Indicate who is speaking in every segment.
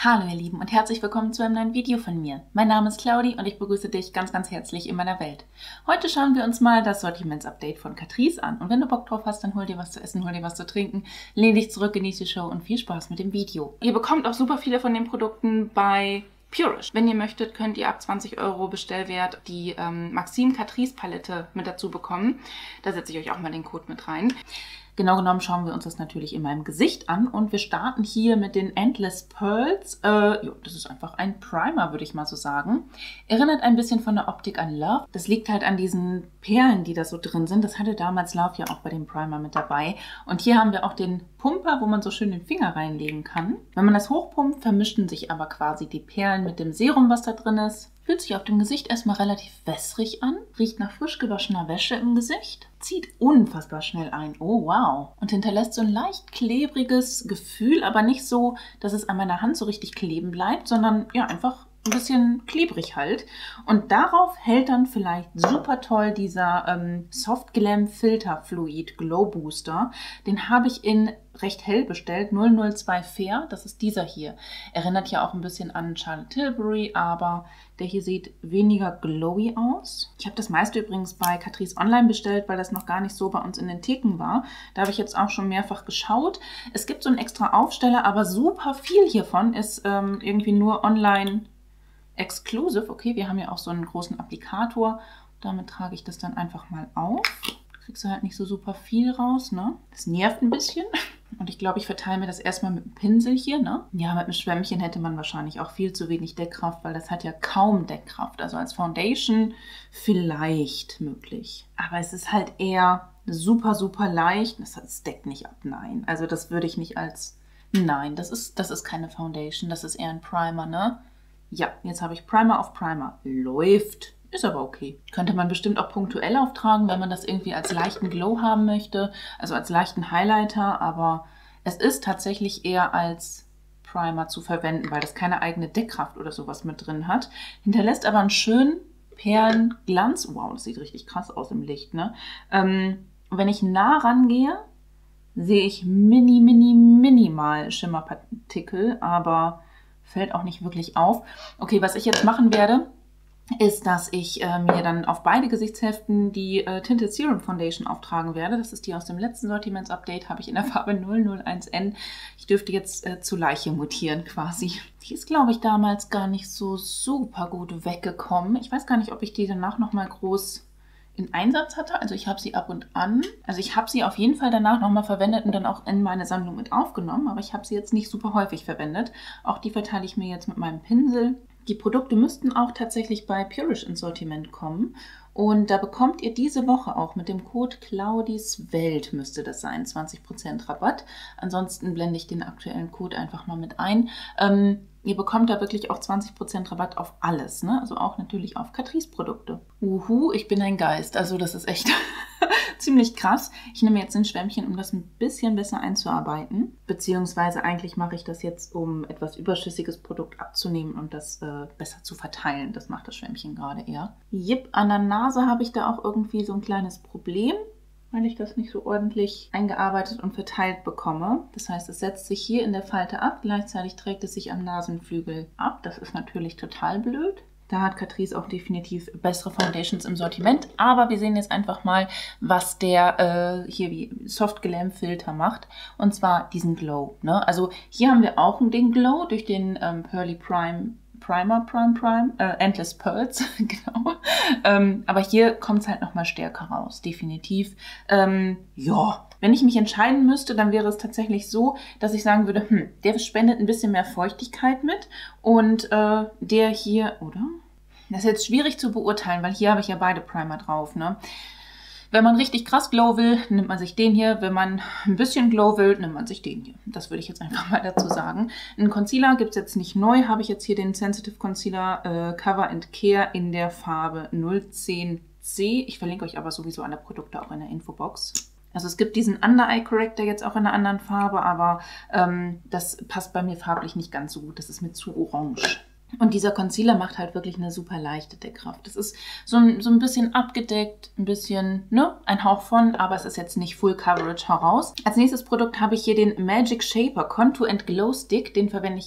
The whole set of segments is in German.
Speaker 1: Hallo ihr Lieben und herzlich willkommen zu einem neuen Video von mir. Mein Name ist Claudi und ich begrüße dich ganz, ganz herzlich in meiner Welt. Heute schauen wir uns mal das Sortiments-Update von Catrice an und wenn du Bock drauf hast, dann hol dir was zu essen, hol dir was zu trinken, lehn dich zurück, genieße die Show und viel Spaß mit dem Video. Ihr bekommt auch super viele von den Produkten bei Purish. Wenn ihr möchtet, könnt ihr ab 20 € Bestellwert die Maxim Catrice Palette mit dazu bekommen. Da setze ich euch auch mal den Code mit rein. Genau genommen schauen wir uns das natürlich in meinem Gesicht an und wir starten hier mit den Endless Pearls. Das ist einfach ein Primer, würde ich mal so sagen. Erinnert ein bisschen von der Optik an Love. Das liegt halt an diesen Perlen, die da so drin sind. Das hatte damals Love ja auch bei dem Primer mit dabei. Und hier haben wir auch den Pumper, wo man so schön den Finger reinlegen kann. Wenn man das hochpumpt, vermischen sich aber quasi die Perlen mit dem Serum, was da drin ist. Fühlt sich auf dem Gesicht erstmal relativ wässrig an, riecht nach frisch gewaschener Wäsche im Gesicht, zieht unfassbar schnell ein, oh wow, und hinterlässt so ein leicht klebriges Gefühl, aber nicht so, dass es an meiner Hand so richtig kleben bleibt, sondern ja einfach ein bisschen klebrig halt. Und darauf hält dann vielleicht super toll dieser Soft Glam Filter Fluid Glow Booster. Den habe ich in recht hell bestellt, 002 Fair, das ist dieser hier. Erinnert ja auch ein bisschen an Charlotte Tilbury, aber der hier sieht weniger glowy aus. Ich habe das meiste übrigens bei Catrice Online bestellt, weil das noch gar nicht so bei uns in den Theken war. Da habe ich jetzt auch schon mehrfach geschaut. Es gibt so einen extra Aufsteller, aber super viel hiervon ist irgendwie nur online exclusive. Okay, wir haben ja auch so einen großen Applikator. Damit trage ich das dann einfach mal auf. Kriegst du halt nicht so super viel raus, ne? Das nervt ein bisschen. Und ich glaube, ich verteile mir das erstmal mit dem Pinsel hier, ne? Ja, mit einem Schwämmchen hätte man wahrscheinlich auch viel zu wenig Deckkraft, weil das hat ja kaum Deckkraft. Also als Foundation vielleicht möglich. Aber es ist halt eher super, super leicht. Das deckt nicht ab, nein. Also das würde ich nicht als... Nein, das ist keine Foundation, das ist eher ein Primer, ne? Ja, jetzt habe ich Primer auf Primer. Läuft. Ist aber okay. Könnte man bestimmt auch punktuell auftragen, wenn man das irgendwie als leichten Glow haben möchte. Also als leichten Highlighter. Aber es ist tatsächlich eher als Primer zu verwenden, weil das keine eigene Deckkraft oder sowas mit drin hat. Hinterlässt aber einen schönen Perlenglanz. Wow, das sieht richtig krass aus im Licht, ne? Wenn ich nah rangehe, sehe ich minimal Schimmerpartikel, aber fällt auch nicht wirklich auf. Okay, was ich jetzt machen werde, ist, dass ich mir dann auf beide Gesichtshälften die Tinted Serum Foundation auftragen werde. Das ist die aus dem letzten Sortiments-Update, habe ich in der Farbe 001N. Ich dürfte jetzt zu Leiche mutieren quasi. Die ist, glaube ich, damals gar nicht so super gut weggekommen. Ich weiß gar nicht, ob ich die danach nochmal groß in Einsatz hatte. Also ich habe sie ab und an. Also ich habe sie auf jeden Fall danach nochmal verwendet und dann auch in meine Sammlung mit aufgenommen. Aber ich habe sie jetzt nicht super häufig verwendet. Auch die verteile ich mir jetzt mit meinem Pinsel. Die Produkte müssten auch tatsächlich bei Purish ins Sortiment kommen. Und da bekommt ihr diese Woche auch mit dem Code Claudis Welt, müsste das sein, 20% Rabatt. Ansonsten blende ich den aktuellen Code einfach mal mit ein. Ihr bekommt da wirklich auch 20% Rabatt auf alles, ne? Also auch natürlich auf Catrice-Produkte. Ich bin ein Geist. Also das ist echt ziemlich krass. Ich nehme jetzt ein Schwämmchen, um das ein bisschen besser einzuarbeiten. Beziehungsweise eigentlich mache ich das jetzt, um etwas überschüssiges Produkt abzunehmen und das besser zu verteilen. Das macht das Schwämmchen gerade eher. Jipp, an der Nase habe ich da auch irgendwie so ein kleines Problem, weil ich das nicht so ordentlich eingearbeitet und verteilt bekomme. Das heißt, es setzt sich hier in der Falte ab, gleichzeitig trägt es sich am Nasenflügel ab. Das ist natürlich total blöd. Da hat Catrice auch definitiv bessere Foundations im Sortiment. Aber wir sehen jetzt einfach mal, was der hier wie Soft Glam Filter macht. Und zwar diesen Glow, ne? Also hier haben wir auch den Glow durch den Pearly Primer, Endless Pearls, genau. Aber hier kommt es halt nochmal stärker raus, definitiv. Ja, wenn ich mich entscheiden müsste, dann wäre es tatsächlich so, dass ich sagen würde, der spendet ein bisschen mehr Feuchtigkeit mit und der hier, oder? Das ist jetzt schwierig zu beurteilen, weil hier habe ich ja beide Primer drauf, ne? Wenn man richtig krass Glow will, nimmt man sich den hier. Wenn man ein bisschen Glow will, nimmt man sich den hier. Das würde ich jetzt einfach mal dazu sagen. Einen Concealer gibt es jetzt nicht neu. Habe ich jetzt hier den Sensitive Concealer Cover and Care in der Farbe 010C. Ich verlinke euch aber sowieso alle Produkte auch in der Infobox. Also es gibt diesen Under Eye Corrector jetzt auch in einer anderen Farbe, aber das passt bei mir farblich nicht ganz so gut. Das ist mir zu orange. Und dieser Concealer macht halt wirklich eine super leichte Deckkraft. Das ist so ein bisschen abgedeckt, ein bisschen, ne, ein Hauch von, aber es ist jetzt nicht Full Coverage heraus. Als nächstes Produkt habe ich hier den Magic Shaper Contour and Glow Stick. Den verwende ich jetzt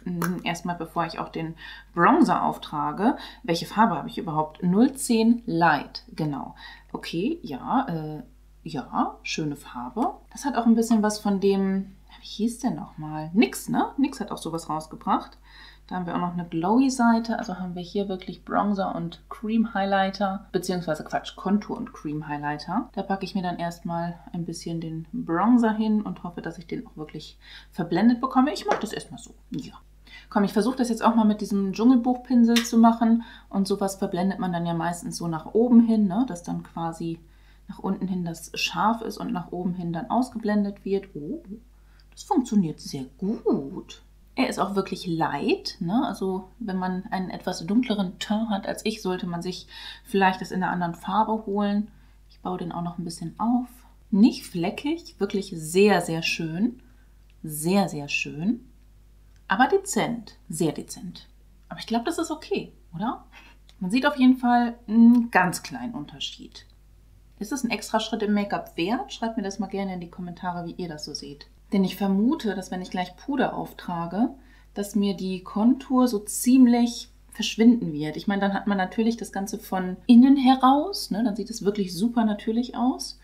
Speaker 2: erstmal bevor ich auch den Bronzer auftrage. Welche Farbe habe ich überhaupt? 010 Light, genau. Okay, ja, ja, schöne Farbe. Das hat auch ein bisschen was von dem, wie hieß der nochmal? NYX, ne? NYX hat auch sowas rausgebracht. Da haben wir auch noch eine Glowy-Seite, also haben wir hier wirklich Bronzer und Cream Highlighter, beziehungsweise Quatsch, Kontur und Cream Highlighter. Da packe ich mir dann erstmal ein bisschen den Bronzer hin und hoffe, dass ich den auch wirklich verblendet bekomme. Ich mache das erstmal so, ja. Komm, ich versuche das jetzt auch mal mit diesem Dschungelbuchpinsel zu machen und sowas verblendet man dann ja meistens so nach oben hin, ne? Dass dann quasi nach unten hin das scharf ist und nach oben hin dann ausgeblendet wird. Oh, das funktioniert sehr gut. Er ist auch wirklich light, ne? Also wenn man einen etwas dunkleren Teint hat als ich, sollte man sich vielleicht das in einer anderen Farbe holen. Ich baue den auch noch ein bisschen auf. Nicht fleckig, wirklich sehr, sehr schön. Sehr, sehr schön. Aber dezent, sehr dezent. Aber ich glaube, das ist okay, oder? Man sieht auf jeden Fall einen ganz kleinen Unterschied. Ist es ein extra Schritt im Make-up wert? Schreibt mir das mal gerne in die Kommentare, wie ihr das so seht. Denn ich vermute, dass wenn ich gleich Puder auftrage, dass mir die Kontur so ziemlich verschwinden wird. Ich meine, dann hat man natürlich das Ganze von innen heraus, ne? Dann sieht es wirklich super natürlich aus.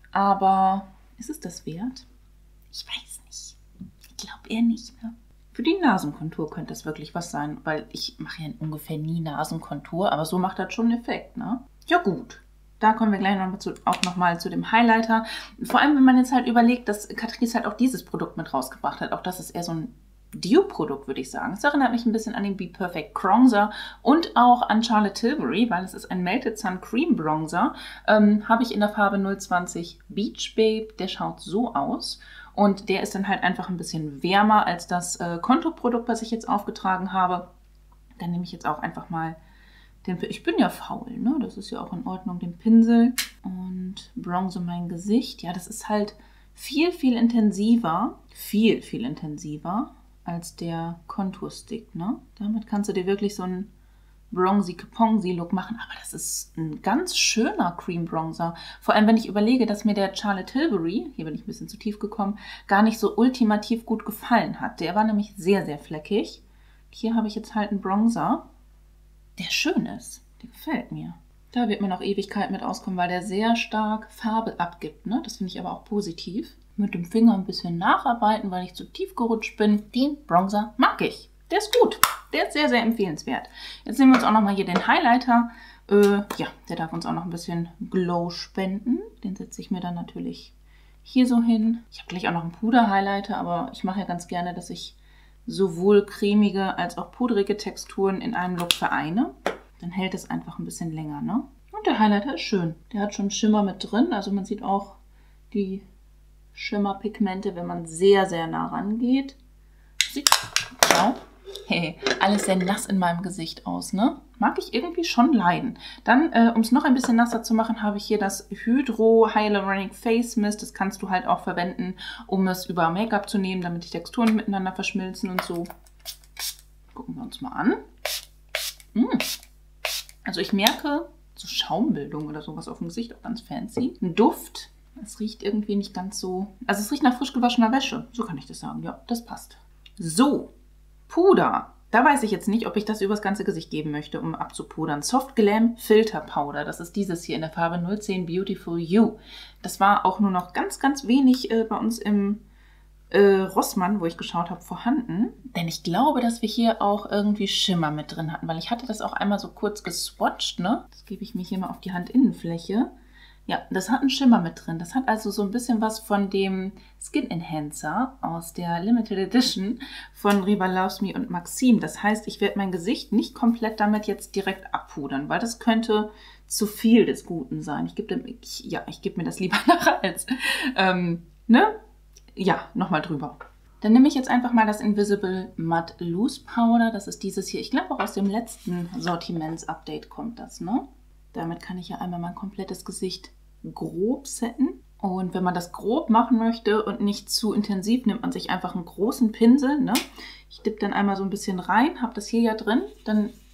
Speaker 2: Aber ist es das wert? Ich weiß nicht. Ich glaube eher nicht, ne? Für die Nasenkontur könnte das wirklich was sein, weil ich mache ja ungefähr nie Nasenkontur, aber so macht das schon einen Effekt, ne? Ja gut. Da kommen wir gleich auch nochmal zu dem Highlighter. Vor allem, wenn man jetzt halt überlegt, dass Catrice halt auch dieses Produkt mit rausgebracht hat. Auch das ist eher so ein Duo-Produkt, würde ich sagen. Es erinnert mich ein bisschen an den Be Perfect Bronzer und auch an Charlotte Tilbury, weil es ist ein Melted Sun Cream Bronzer. Habe ich in der Farbe 020 Beach Babe. Der schaut so aus. Und der ist dann halt einfach ein bisschen wärmer als das Konturprodukt, was ich jetzt aufgetragen habe. Dann nehme ich jetzt auch einfach mal ich bin ja faul, ne? Das ist ja auch in Ordnung, den Pinsel und bronze mein Gesicht. Ja, das ist halt viel, viel intensiver, viel, viel intensiver als der Konturstick, ne? Damit kannst du dir wirklich so einen Bronzy-Caponzy-Look machen, aber das ist ein ganz schöner Cream-Bronzer. Vor allem, wenn ich überlege, dass mir der Charlotte Tilbury, hier bin ich ein bisschen zu tief gekommen, gar nicht so ultimativ gut gefallen hat. Der war nämlich sehr, sehr fleckig. Hier habe ich jetzt halt einen Bronzer, der schön ist. Der gefällt mir. Da wird mir noch Ewigkeit mit auskommen, weil der sehr stark Farbe abgibt, ne? Das finde ich aber auch positiv. Mit dem Finger ein bisschen nacharbeiten, weil ich zu tief gerutscht bin. Den Bronzer mag ich. Der ist gut. Der ist sehr, sehr empfehlenswert. Jetzt nehmen wir uns auch nochmal hier den Highlighter. Ja, der darf uns auch noch ein bisschen Glow spenden. Den setze ich mir dann natürlich hier so hin. Ich habe gleich auch noch einen Puder-Highlighter, aber ich mache ja ganz gerne, dass ich sowohl cremige als auch pudrige Texturen in einem Look vereine. Dann hält es einfach ein bisschen länger, ne? Und der Highlighter ist schön. Der hat schon Schimmer mit drin. Also man sieht auch die Schimmerpigmente, wenn man sehr, sehr nah rangeht. Sieht, schau, hey, alles sehr nass in meinem Gesicht aus, ne? Mag ich irgendwie schon leiden. Dann, um es noch ein bisschen nasser zu machen, habe ich hier das Hydro Hyaluronic Face Mist. Das kannst du halt auch verwenden, um es über Make-up zu nehmen, damit die Texturen miteinander verschmilzen und so. Gucken wir uns mal an. Also ich merke so Schaumbildung oder sowas auf dem Gesicht, auch ganz fancy. Ein Duft. Es riecht irgendwie nicht ganz so... Also es riecht nach frisch gewaschener Wäsche. So kann ich das sagen. Ja, das passt. So, Puder. Da weiß ich jetzt nicht, ob ich das übers ganze Gesicht geben möchte, um abzupudern. Soft Glam Filter Powder. Das ist dieses hier in der Farbe 010 Beautiful You. Das war auch nur noch ganz, ganz wenig bei uns im Rossmann, wo ich geschaut habe, vorhanden. Denn ich glaube, dass wir hier auch irgendwie Schimmer mit drin hatten, weil ich hatte das auch einmal so kurz geswatcht, ne? Das gebe ich mir hier mal auf die Handinnenfläche. Ja, das hat einen Schimmer mit drin. Das hat also so ein bisschen was von dem Skin Enhancer aus der Limited Edition von Riba Loves Me und Maxim. Das heißt, ich werde mein Gesicht nicht komplett damit jetzt direkt abpudern, weil das könnte zu viel des Guten sein. Ich gebe mir das lieber nachher als, ne? Ja, nochmal drüber. Dann nehme ich jetzt einfach mal das Invisible Matte Loose Powder. Das ist dieses hier. Ich glaube auch aus dem letzten Sortiments-Update kommt das, ne? Damit kann ich ja einmal mein komplettes Gesicht grob setten. Und wenn man das grob machen möchte und nicht zu intensiv, nimmt man sich einfach einen großen Pinsel, ne? Ich dippe dann einmal so ein bisschen rein, habe das hier ja drin. Dann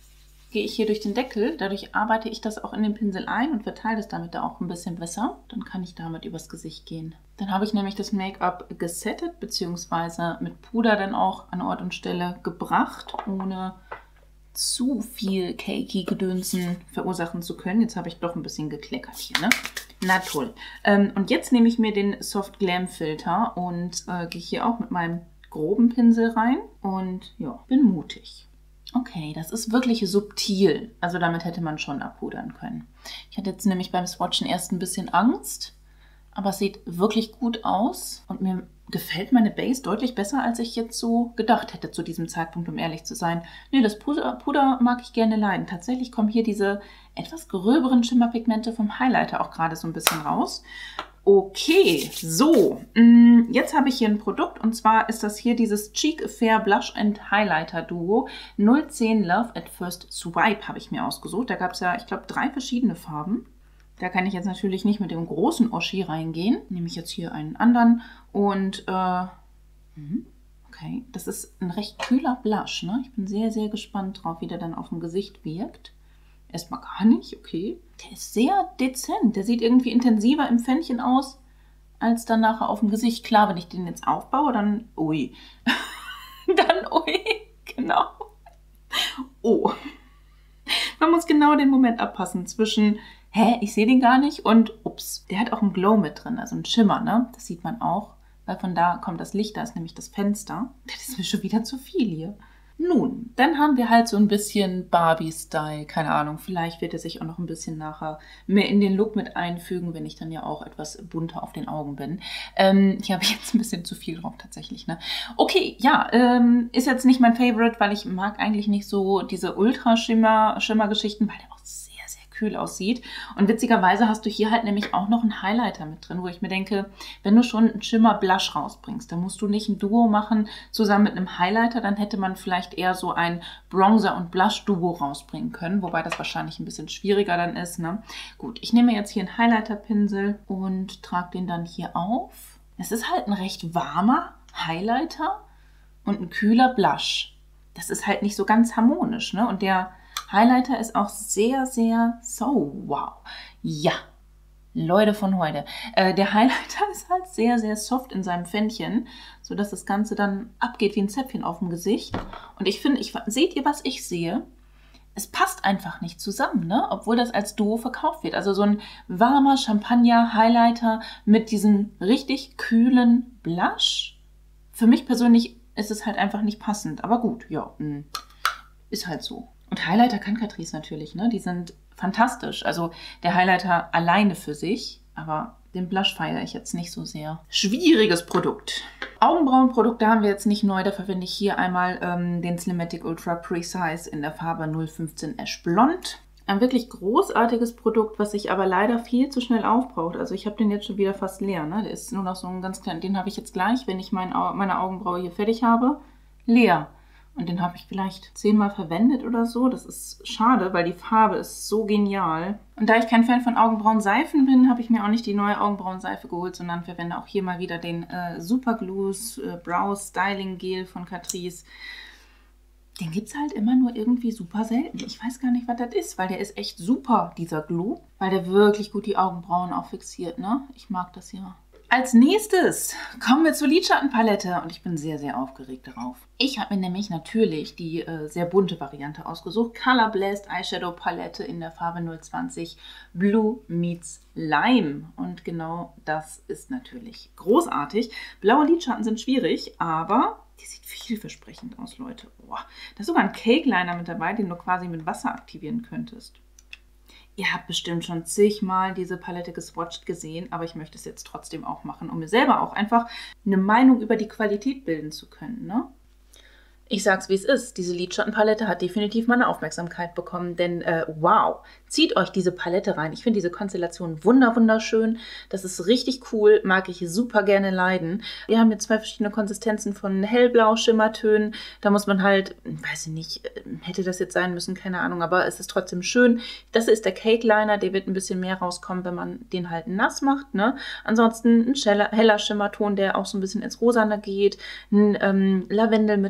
Speaker 1: gehe ich hier durch den Deckel. Dadurch arbeite ich das auch in den Pinsel ein und verteile das damit da auch ein bisschen besser. Dann kann ich damit übers Gesicht gehen. Dann habe ich nämlich das Make-up gesettet, beziehungsweise mit Puder dann auch an Ort und Stelle gebracht, ohne zu viel cakey Gedönsen verursachen zu können. Jetzt habe ich doch ein bisschen gekleckert hier, ne? Na toll. Und jetzt nehme ich mir den Soft Glam Filter und gehe hier auch mit meinem groben Pinsel rein und ja, bin mutig. Okay, das ist wirklich subtil. Also damit hätte man schon abpudern können. Ich hatte jetzt nämlich beim Swatchen erst ein bisschen Angst, aber es sieht wirklich gut aus und mir gefällt meine Base deutlich besser, als ich jetzt so gedacht hätte zu diesem Zeitpunkt, um ehrlich zu sein. Nee, das Puder mag ich gerne leiden. Tatsächlich kommen hier diese etwas gröberen Schimmerpigmente vom Highlighter auch gerade so ein bisschen raus. Okay, so, jetzt habe ich hier ein Produkt und zwar ist das hier dieses Cheek Affair Blush and Highlighter Duo 010 Love at First Swipe habe ich mir ausgesucht. Da gab es ja, ich glaube, 3 verschiedene Farben. Da kann ich jetzt natürlich nicht mit dem großen Oschi reingehen. Nehme ich jetzt hier einen anderen und okay, das ist ein recht kühler Blush, ne? Ich bin sehr, sehr gespannt drauf, wie der dann auf dem Gesicht wirkt. Erstmal gar nicht, okay. Der ist sehr dezent. Der sieht irgendwie intensiver im Pfännchen aus, als dann nachher auf dem Gesicht. Klar, wenn ich den jetzt aufbaue, dann ui. Dann ui, genau. Oh. Man muss genau den Moment abpassen zwischen, hä, ich sehe den gar nicht und ups. Der hat auch einen Glow mit drin, also einen Schimmer, ne? Das sieht man auch, weil von da kommt das Licht, da ist nämlich das Fenster. Das ist mir schon wieder zu viel hier. Nun, dann haben wir halt so ein bisschen Barbie-Style, keine Ahnung, vielleicht wird er sich auch noch ein bisschen nachher mehr in den Look mit einfügen, wenn ich dann ja auch etwas bunter auf den Augen bin. Hier habe ich jetzt ein bisschen zu viel drauf tatsächlich, ne? Okay, ja, ist jetzt nicht mein Favorite, weil ich mag eigentlich nicht so diese Ultraschimmer-Geschichten, weil der auch sehr, sehr kühl aussieht. Und witzigerweise hast du hier halt nämlich auch noch einen Highlighter mit drin, wo ich mir denke, wenn du schon einen Shimmer-Blush rausbringst, dann musst du nicht ein Duo machen zusammen mit einem Highlighter, dann hätte man vielleicht eher so ein Bronzer- und Blush-Duo rausbringen können, wobei das wahrscheinlich ein bisschen schwieriger dann ist, ne? Gut, ich nehme jetzt hier einen Highlighter-Pinsel und trage den dann hier auf. Es ist halt ein recht warmer Highlighter und ein kühler Blush. Das ist halt nicht so ganz harmonisch, ne? Und der Highlighter ist auch sehr, sehr so, wow. Ja, Leute von heute. Der Highlighter ist halt sehr, sehr soft in seinem Pfännchen, sodass das Ganze dann abgeht wie ein Zäpfchen auf dem Gesicht. Und ich finde, seht ihr, was ich sehe? Es passt einfach nicht zusammen, ne? Obwohl das als Duo verkauft wird. Also so ein warmer Champagner-Highlighter mit diesem richtig kühlen Blush. Für mich persönlich ist es halt einfach nicht passend. Aber gut, ja, ist halt so. Und Highlighter kann Catrice natürlich, ne? Die sind fantastisch. Also der Highlighter alleine für sich, aber den Blush feiere ich jetzt nicht so sehr. Schwieriges Produkt. Augenbrauenprodukte haben wir jetzt nicht neu. Da verwende ich hier einmal den Slimatic Ultra Precise in der Farbe 015 Ash Blond. Ein wirklich großartiges Produkt, was sich aber leider viel zu schnell aufbraucht. Also ich habe den jetzt schon wieder fast leer, ne? Der ist nur noch so ein ganz kleiner. Den habe ich jetzt gleich, wenn ich meine Augenbraue hier fertig habe, leer. Und den habe ich vielleicht 10-mal verwendet oder so. Das ist schade, weil die Farbe ist so genial. Und da ich kein Fan von Augenbrauenseifen bin, habe ich mir auch nicht die neue Augenbrauenseife geholt, sondern verwende auch hier mal wieder den Superglues Brow Styling Gel von Catrice. Den gibt es halt immer nur irgendwie super selten. Ich weiß gar nicht, was das ist, weil der ist echt super, dieser Glue. Weil der wirklich gut die Augenbrauen auch fixiert, ne? Ich mag das ja. Als nächstes kommen wir zur Lidschattenpalette und ich bin sehr, sehr aufgeregt darauf. Ich habe mir nämlich natürlich die sehr bunte Variante ausgesucht. Color Blast Eyeshadow Palette in der Farbe 020 Blue Meets Lime. Und genau das ist natürlich großartig. Blaue Lidschatten sind schwierig, aber die sieht vielversprechend aus, Leute. Oh, da ist sogar ein Cake Liner mit dabei, den du quasi mit Wasser aktivieren könntest. Ihr habt bestimmt schon zigmal diese Palette geswatcht gesehen, aber ich möchte es jetzt trotzdem auch machen, um mir selber auch einfach eine Meinung über die Qualität bilden zu können, ne? Ich sag's, wie es ist. Diese Lidschattenpalette hat definitiv meine Aufmerksamkeit bekommen, denn wow, zieht euch diese Palette rein. Ich finde diese Konstellation wunderschön. Das ist richtig cool, mag ich super gerne leiden. Wir haben hier 2 verschiedene Konsistenzen von hellblau Schimmertönen. Da muss man halt, weiß ich nicht, hätte das jetzt sein müssen, keine Ahnung, aber es ist trotzdem schön. Das ist der Cake Liner, der wird ein bisschen mehr rauskommen, wenn man den halt nass macht, ne? Ansonsten ein heller Schimmerton, der auch so ein bisschen ins Rosane geht. Ein Lavendel mit dabei.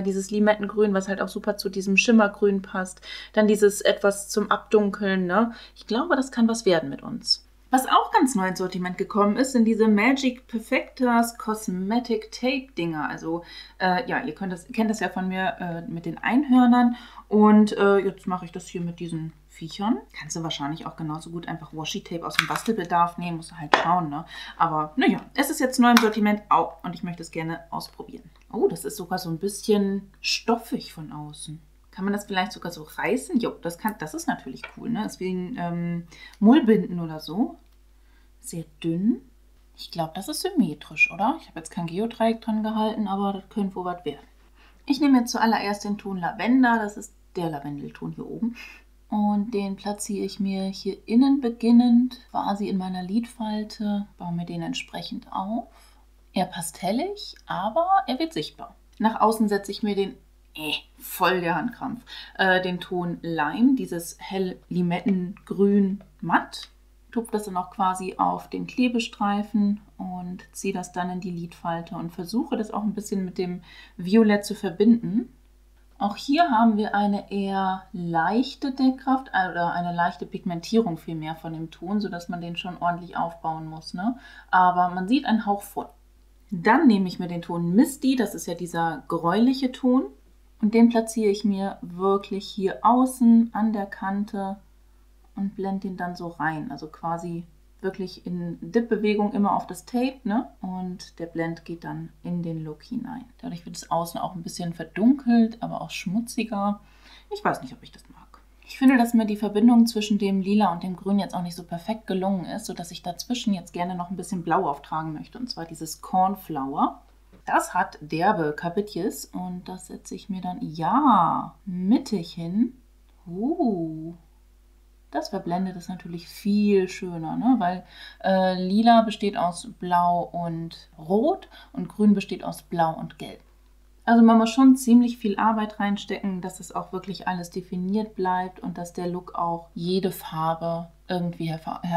Speaker 1: dieses Limettengrün, was halt auch super zu diesem Schimmergrün passt. Dann dieses etwas zum Abdunkeln, ne? Ich glaube, das kann was werden mit uns. Was auch ganz neu ins Sortiment gekommen ist, sind diese Magic Perfectors Cosmetic Tape Dinger. Also ja, ihr kennt das ja von mir mit den Einhörnern. Und jetzt mache ich das hier mit diesen Viechern. Kannst du wahrscheinlich auch genauso gut einfach Washi-Tape aus dem Bastelbedarf nehmen. Musst du halt schauen, ne? Aber naja, es ist jetzt neu im Sortiment auch und ich möchte es gerne ausprobieren. Oh, das ist sogar so ein bisschen stoffig von außen. Kann man das vielleicht sogar so reißen? Jo, das ist natürlich cool, ne? Das ist wie ein Mullbinden oder so. Sehr dünn. Ich glaube, das ist symmetrisch, oder? Ich habe jetzt kein Geodreieck dran gehalten, aber das könnte wohl was werden. Ich nehme jetzt zuallererst den Ton Lavender. Das ist der Lavendelton hier oben. Und den platziere ich mir hier innen beginnend, quasi in meiner Lidfalte. Baue mir den entsprechend auf. Eher pastellig, aber er wird sichtbar. Nach außen setze ich mir den voll der Handkrampf. Den Ton Lime, dieses hell Limettengrün matt. Tupfe das dann auch quasi auf den Klebestreifen und ziehe das dann in die Lidfalte und versuche das auch ein bisschen mit dem Violett zu verbinden. Auch hier haben wir eine eher leichte Deckkraft oder eine leichte Pigmentierung vielmehr von dem Ton, sodass man den schon ordentlich aufbauen muss, ne? Aber man sieht einen Hauch voll. Dann nehme ich mir den Ton Misty, das ist ja dieser gräuliche Ton. Und den platziere ich mir wirklich hier außen an der Kante und blende den dann so rein. Also quasi wirklich in Dip-Bewegung immer auf das Tape, ne? Und der Blend geht dann in den Look hinein. Dadurch wird es außen auch ein bisschen verdunkelt, aber auch schmutziger. Ich weiß nicht, ob ich das mag. Ich finde, dass mir die Verbindung zwischen dem Lila und dem Grün jetzt auch nicht so perfekt gelungen ist, sodass ich dazwischen jetzt gerne noch ein bisschen Blau auftragen möchte. Und zwar dieses Cornflower. Das hat derbe Kapitjes und das setze ich mir dann, ja, mittig hin. Das verblendet es natürlich viel schöner, ne? Weil Lila besteht aus Blau und Rot und Grün besteht aus Blau und Gelb. Also man muss schon ziemlich viel Arbeit reinstecken, dass es auch wirklich alles definiert bleibt und dass der Look auch jede Farbe irgendwie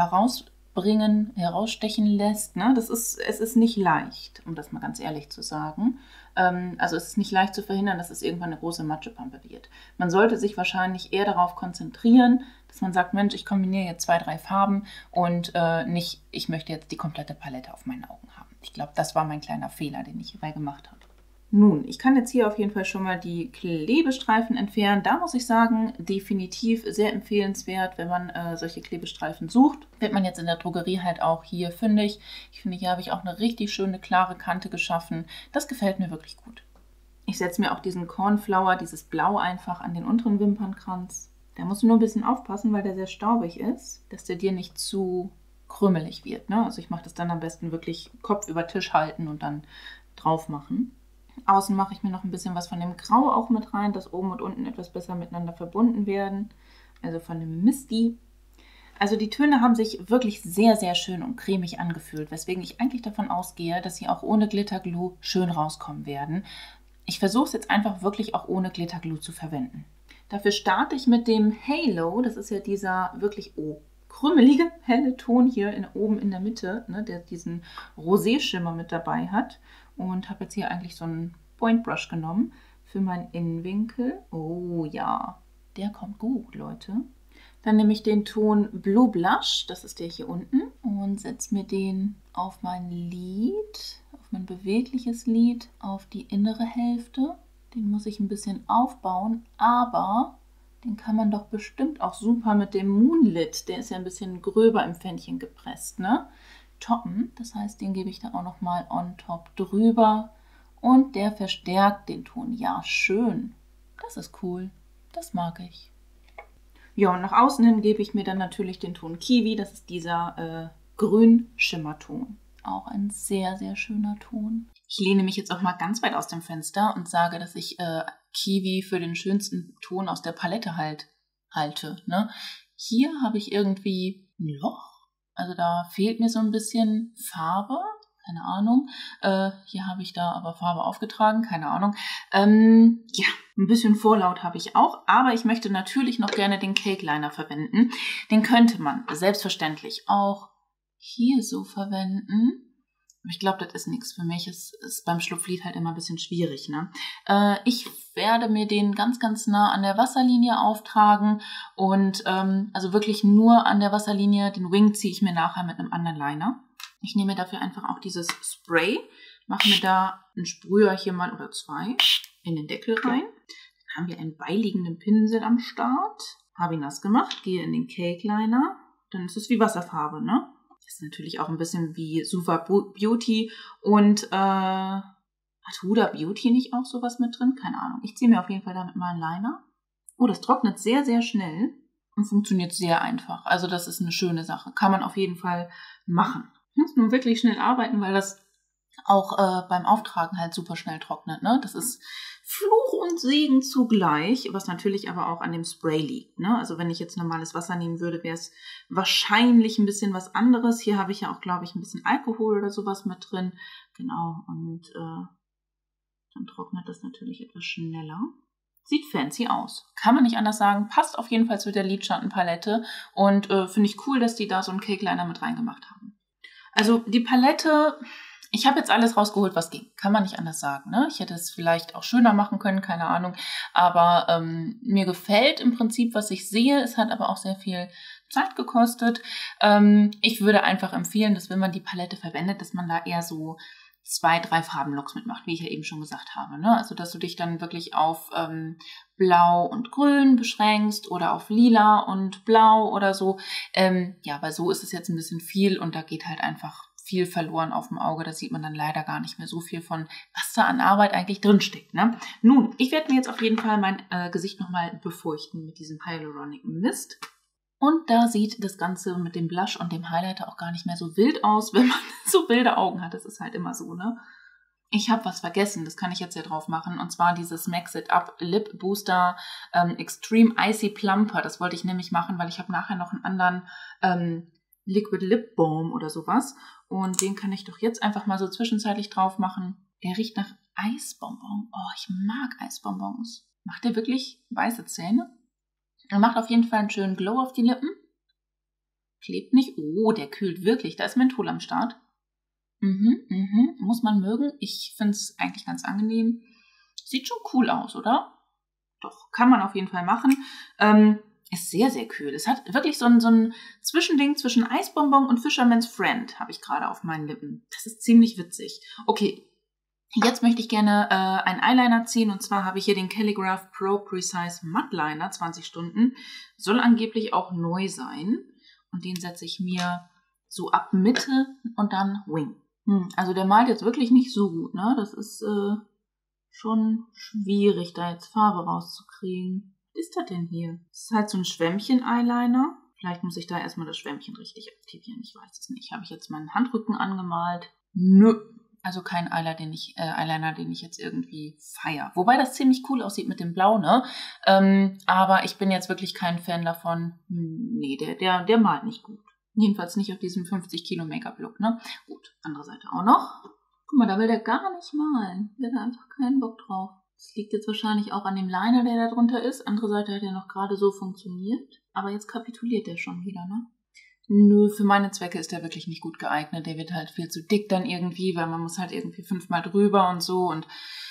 Speaker 1: herausstechen lässt. Ne? Es ist nicht leicht, um das mal ganz ehrlich zu sagen. Also es ist nicht leicht zu verhindern, dass es irgendwann eine große Matschepampe wird. Man sollte sich wahrscheinlich eher darauf konzentrieren, dass man sagt, Mensch, ich kombiniere jetzt 2, 3 Farben und nicht, ich möchte jetzt die komplette Palette auf meinen Augen haben. Ich glaube, das war mein kleiner Fehler, den ich hierbei gemacht habe. Nun, ich kann jetzt hier auf jeden Fall schon mal die Klebestreifen entfernen. Da muss ich sagen, definitiv sehr empfehlenswert, wenn man solche Klebestreifen sucht. Wird man jetzt in der Drogerie halt auch hier fündig. Ich finde, hier habe ich auch eine richtig schöne, klare Kante geschaffen. Das gefällt mir wirklich gut. Ich setze mir auch diesen Cornflower, dieses Blau einfach an den unteren Wimpernkranz. Da musst du nur ein bisschen aufpassen, weil der sehr staubig ist, dass der dir nicht zu krümelig wird, ne? Also ich mache das dann am besten wirklich Kopf über Tisch halten und dann drauf machen. Außen mache ich mir noch ein bisschen was von dem Grau auch mit rein, dass oben und unten etwas besser miteinander verbunden werden. Also von dem Misty. Also die Töne haben sich wirklich sehr, sehr schön und cremig angefühlt, weswegen ich eigentlich davon ausgehe, dass sie auch ohne Glitterglue schön rauskommen werden. Ich versuche es jetzt einfach wirklich auch ohne Glitterglue zu verwenden. Dafür starte ich mit dem Halo. Das ist ja dieser wirklich krümelige, helle Ton hier oben in der Mitte, ne, der diesen Rosé-Schimmer mit dabei hat. Und habe jetzt hier eigentlich so einen Point Brush genommen für meinen Innenwinkel. Oh ja, der kommt gut, Leute. Dann nehme ich den Ton Blue Blush, das ist der hier unten, und setze mir den auf mein Lid, auf mein bewegliches Lid, auf die innere Hälfte. Den muss ich ein bisschen aufbauen, aber den kann man doch bestimmt auch super mit dem Moonlit, der ist ja ein bisschen gröber im Pfännchen gepresst, ne? Toppen. Das heißt, den gebe ich da auch nochmal on top drüber und der verstärkt den Ton. Ja, schön. Das ist cool. Das mag ich. Ja, und nach außen hin gebe ich mir dann natürlich den Ton Kiwi. Das ist dieser Grün-Schimmerton. Auch ein sehr, sehr schöner Ton. Ich lehne mich jetzt auch mal ganz weit aus dem Fenster und sage, dass ich Kiwi für den schönsten Ton aus der Palette halte. Ne? Hier habe ich irgendwie ein Loch. Also da fehlt mir so ein bisschen Farbe, keine Ahnung. Hier habe ich da aber Farbe aufgetragen, keine Ahnung. Ja, ein bisschen Vorlaut habe ich auch, aber ich möchte natürlich noch gerne den Cake Liner verwenden. Den könnte man selbstverständlich auch hier so verwenden. Ich glaube, das ist nichts für mich. Es ist beim Schlupflied halt immer ein bisschen schwierig, ne? Ich werde mir den ganz, ganz nah an der Wasserlinie auftragen und also wirklich nur an der Wasserlinie. Den Wing ziehe ich mir nachher mit einem anderen Liner. Ich nehme dafür einfach auch dieses Spray, mache mir da einen Sprüher hier mal oder 2 in den Deckel rein. Dann haben wir einen beiliegenden Pinsel am Start. Habe ihn nass gemacht, gehe in den Cake Liner. Dann ist es wie Wasserfarbe, ne? Das ist natürlich auch ein bisschen wie Suva Beauty und hat Huda Beauty nicht auch sowas mit drin? Keine Ahnung. Ich ziehe mir auf jeden Fall damit mal einen Liner. Oh, das trocknet sehr, sehr schnell und funktioniert sehr einfach. Also das ist eine schöne Sache. Kann man auf jeden Fall machen. Ich muss nur wirklich schnell arbeiten, weil das auch beim Auftragen halt super schnell trocknet, ne? Das ist Fluch und Segen zugleich, was natürlich aber auch an dem Spray liegt, ne? Also wenn ich jetzt normales Wasser nehmen würde, wäre es wahrscheinlich ein bisschen was anderes. Hier habe ich ja auch, glaube ich, ein bisschen Alkohol oder sowas mit drin. Genau, und dann trocknet das natürlich etwas schneller. Sieht fancy aus. Kann man nicht anders sagen. Passt auf jeden Fall zu der Lidschattenpalette und finde ich cool, dass die da so einen Cake Liner mit reingemacht haben. Also die Palette... Ich habe jetzt alles rausgeholt, was ging. Kann man nicht anders sagen, ne? Ich hätte es vielleicht auch schöner machen können, keine Ahnung. Aber mir gefällt im Prinzip, was ich sehe. Es hat aber auch sehr viel Zeit gekostet. Ich würde einfach empfehlen, dass wenn man die Palette verwendet, dass man da eher so 2, 3 Farbenlooks mitmacht, wie ich ja eben schon gesagt habe, ne? Also dass du dich dann wirklich auf Blau und Grün beschränkst oder auf Lila und Blau oder so. Ja, weil so ist es jetzt ein bisschen viel und da geht halt einfach viel verloren auf dem Auge. Da sieht man dann leider gar nicht mehr so viel von, was da an Arbeit eigentlich drinsteckt, ne? Nun, ich werde mir jetzt auf jeden Fall mein Gesicht nochmal befeuchten mit diesem Hyaluronic Mist. Und da sieht das Ganze mit dem Blush und dem Highlighter auch gar nicht mehr so wild aus, wenn man so wilde Augen hat. Das ist halt immer so, ne? Ich habe was vergessen, das kann ich jetzt ja drauf machen. Und zwar dieses Max It Up Lip Booster Extreme Icy Plumper. Das wollte ich nämlich machen, weil ich habe nachher noch einen anderen Liquid Lip Balm oder sowas. Und den kann ich doch jetzt einfach mal so zwischenzeitlich drauf machen. Der riecht nach Eisbonbon. Oh, ich mag Eisbonbons. Macht der wirklich weiße Zähne? Er macht auf jeden Fall einen schönen Glow auf die Lippen. Klebt nicht. Oh, der kühlt wirklich. Da ist Menthol am Start. Muss man mögen. Ich finde es eigentlich ganz angenehm. Sieht schon cool aus, oder? Doch, kann man auf jeden Fall machen. Ist sehr, sehr kühl. Es hat wirklich so ein Zwischending zwischen Eisbonbon und Fisherman's Friend, habe ich gerade auf meinen Lippen. Das ist ziemlich witzig. Okay, jetzt möchte ich gerne einen Eyeliner ziehen. Und zwar habe ich hier den Calligraph Pro Precise Matte Liner, 20 Stunden. Soll angeblich auch neu sein. Und den setze ich mir so ab Mitte und dann Wing. Also der malt jetzt wirklich nicht so gut, ne? Das ist schon schwierig, da jetzt Farbe rauszukriegen. Was ist das denn hier? Das ist halt so ein Schwämmchen-Eyeliner. Vielleicht muss ich da erstmal das Schwämmchen richtig aktivieren. Ich weiß es nicht. Habe ich jetzt meinen Handrücken angemalt? Nö. Also kein Eyeliner, den ich jetzt irgendwie feiere. Wobei das ziemlich cool aussieht mit dem Blau, ne? Aber ich bin jetzt wirklich kein Fan davon. Nee, der malt nicht gut. Jedenfalls nicht auf diesem 50 Kilo Make-up-Look, ne? Gut, andere Seite auch noch. Guck mal, da will der gar nicht malen. Der hat einfach keinen Bock drauf. Das liegt jetzt wahrscheinlich auch an dem Liner, der da drunter ist. Andere Seite hat ja noch gerade so funktioniert. Aber jetzt kapituliert der schon wieder, ne? Nö, für meine Zwecke ist der wirklich nicht gut geeignet. Der wird halt viel zu dick dann irgendwie, weil man muss halt irgendwie 5-mal drüber und so. Und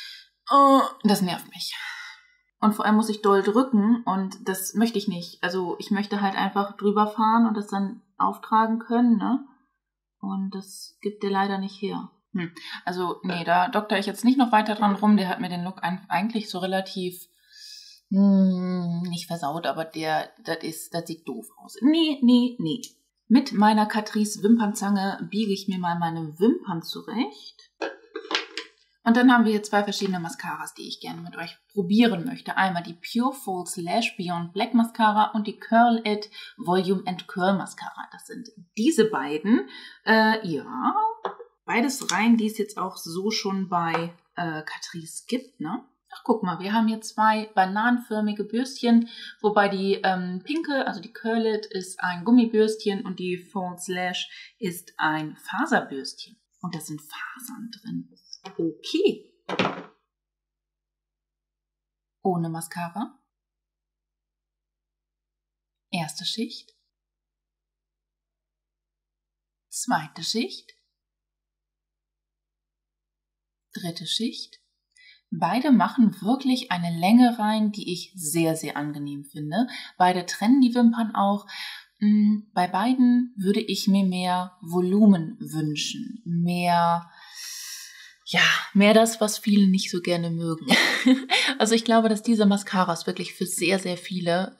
Speaker 1: das nervt mich. Und vor allem muss ich doll drücken und das möchte ich nicht. Also ich möchte halt einfach drüber fahren und das dann auftragen können, ne? Und das gibt der leider nicht her. Also, nee, da dokter ich jetzt nicht noch weiter dran rum. Der hat mir den Look eigentlich so relativ nicht versaut, aber das sieht doof aus. Nee. Mit meiner Catrice Wimpernzange biege ich mir mal meine Wimpern zurecht. Und dann haben wir hier 2 verschiedene Mascaras, die ich gerne mit euch probieren möchte. Einmal die Pure False Lash Beyond Black Mascara und die Curl It Volume and Curl Mascara. Das sind diese beiden. Ja, beides rein, die es jetzt auch so schon bei Catrice gibt, ne? Ach, guck mal, wir haben hier 2 bananenförmige Bürstchen, wobei die pinke, also die Curl It, ist ein Gummibürstchen und die False Lash ist ein Faserbürstchen. Und da sind Fasern drin. Okay. Ohne Mascara. Erste Schicht. Zweite Schicht. dritte Schicht. Beide machen wirklich eine Länge rein, die ich sehr, sehr angenehm finde. Beide trennen die Wimpern auch. Bei beiden würde ich mir mehr Volumen wünschen. Mehr das, was viele nicht so gerne mögen. Also ich glaube, dass diese Mascaras wirklich für sehr, sehr viele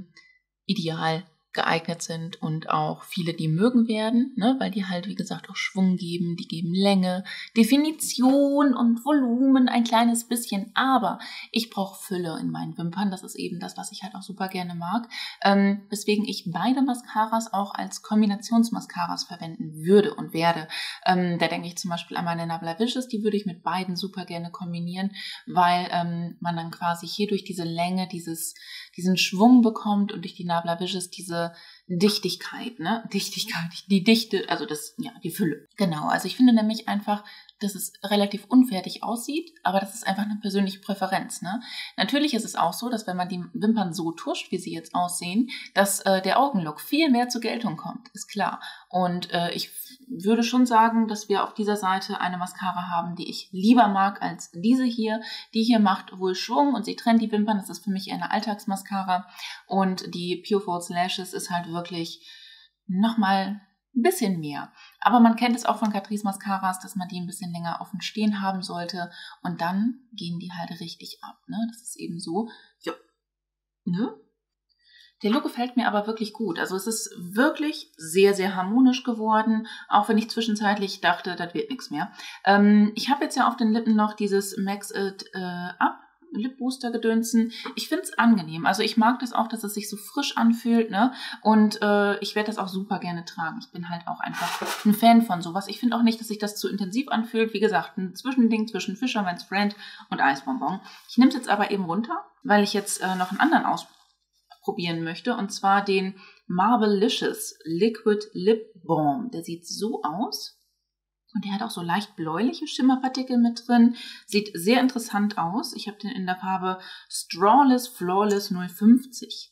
Speaker 1: ideal geeignet sind und auch viele, die mögen werden, ne, weil die halt, wie gesagt, auch Schwung geben, die geben Länge, Definition und Volumen ein kleines bisschen, aber ich brauche Fülle in meinen Wimpern, das ist eben das, was ich halt auch super gerne mag, weswegen ich beide Mascaras auch als Kombinationsmascaras verwenden würde und werde. Da denke ich zum Beispiel an meine Nabla Vicious, die würde ich mit beiden super gerne kombinieren, weil man dann quasi hier durch diese Länge diesen Schwung bekommt und durch die Nabla Vicious diese Dichtigkeit, ne? Die Dichte, also die Fülle. Genau, also ich finde nämlich einfach, dass es relativ unfertig aussieht, aber das ist einfach eine persönliche Präferenz, ne? Natürlich ist es auch so, dass wenn man die Wimpern so tuscht, wie sie jetzt aussehen, dass der Augenlook viel mehr zur Geltung kommt, ist klar. Und ich würde schon sagen, dass wir auf dieser Seite eine Mascara haben, die ich lieber mag als diese hier. Die hier macht wohl Schwung und sie trennt die Wimpern. Das ist für mich eher eine Alltagsmascara. Und die Pure False Lashes ist halt wirklich nochmal ein bisschen mehr. Aber man kennt es auch von Catrice Mascaras, dass man die ein bisschen länger offen stehen haben sollte. Und dann gehen die halt richtig ab, ne? Das ist eben so. Ja. Ne? Der Look gefällt mir aber wirklich gut. Also es ist wirklich sehr, sehr harmonisch geworden, auch wenn ich zwischenzeitlich dachte, das wird nichts mehr. Ich habe jetzt ja auf den Lippen noch dieses Max It Up Lip Booster Gedönsen. Ich finde es angenehm. Also ich mag das auch, dass es sich so frisch anfühlt, ne? Und ich werde das auch super gerne tragen. Ich bin halt auch einfach ein Fan von sowas. Ich finde auch nicht, dass sich das zu intensiv anfühlt. Wie gesagt, ein Zwischending zwischen Fisherman's Friend und Eisbonbon. Ich nehme es jetzt aber eben runter, weil ich jetzt noch einen anderen ausprobieren möchte, und zwar den Marbleicious Liquid Lip Balm. Der sieht so aus und der hat auch so leicht bläuliche Schimmerpartikel mit drin. Sieht sehr interessant aus. Ich habe den in der Farbe Strawless Flawless 050.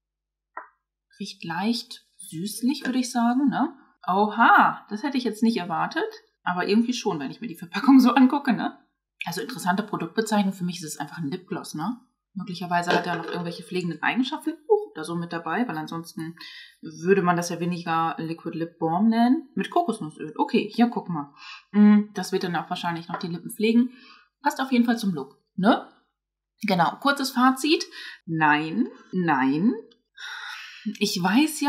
Speaker 1: Riecht leicht süßlich, würde ich sagen, ne? Oha, das hätte ich jetzt nicht erwartet, aber irgendwie schon, wenn ich mir die Verpackung so angucke, ne? Also interessante Produktbezeichnung, für mich ist es einfach ein Lipgloss, ne? Möglicherweise hat er noch irgendwelche pflegenden Eigenschaften da so mit dabei, weil ansonsten würde man das ja weniger Liquid Lip Balm nennen. Mit Kokosnussöl. Okay, hier, guck mal. Das wird dann auch wahrscheinlich noch die Lippen pflegen. Passt auf jeden Fall zum Look, ne? Genau, kurzes Fazit. Nein. Ich weiß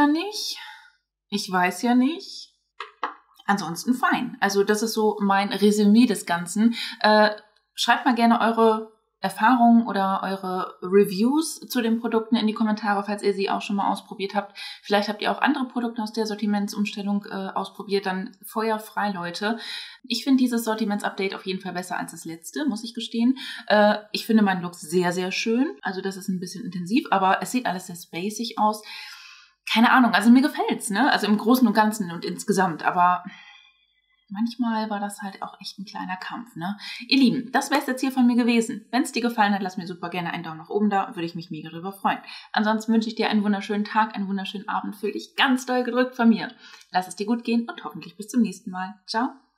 Speaker 1: ja nicht. Ansonsten fein. Also das ist so mein Resümee des Ganzen. Schreibt mal gerne eure Erfahrungen oder eure Reviews zu den Produkten in die Kommentare, falls ihr sie auch schon mal ausprobiert habt. Vielleicht habt ihr auch andere Produkte aus der Sortimentsumstellung ausprobiert, dann feuerfrei, Leute. Ich finde dieses Sortimentsupdate auf jeden Fall besser als das letzte, muss ich gestehen. Ich finde meinen Look sehr, sehr schön. Also das ist ein bisschen intensiv, aber es sieht alles sehr spacig aus. Keine Ahnung, also mir gefällt's, ne? Also im Großen und Ganzen und insgesamt, aber manchmal war das halt auch echt ein kleiner Kampf, ne? Ihr Lieben, das wäre es jetzt hier von mir gewesen. Wenn es dir gefallen hat, lass mir super gerne einen Daumen nach oben da, würde ich mich mega darüber freuen. Ansonsten wünsche ich dir einen wunderschönen Tag, einen wunderschönen Abend. Fühl dich ganz doll gedrückt von mir. Lass es dir gut gehen und hoffentlich bis zum nächsten Mal. Ciao.